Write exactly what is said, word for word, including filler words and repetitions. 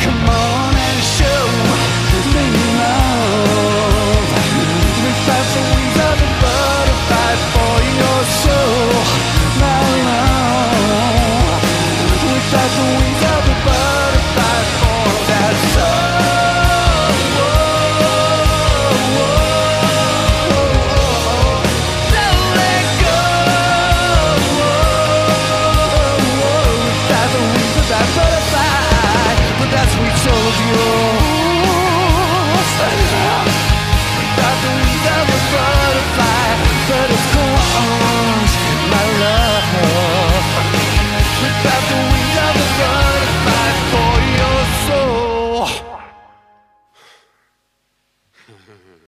Come on and show me love. Without the wings of a butterfly for your soul, my love. Without the wings of a butterfly for that soul. Don't let go. Without the wings of that butterfly, but that's what we told you.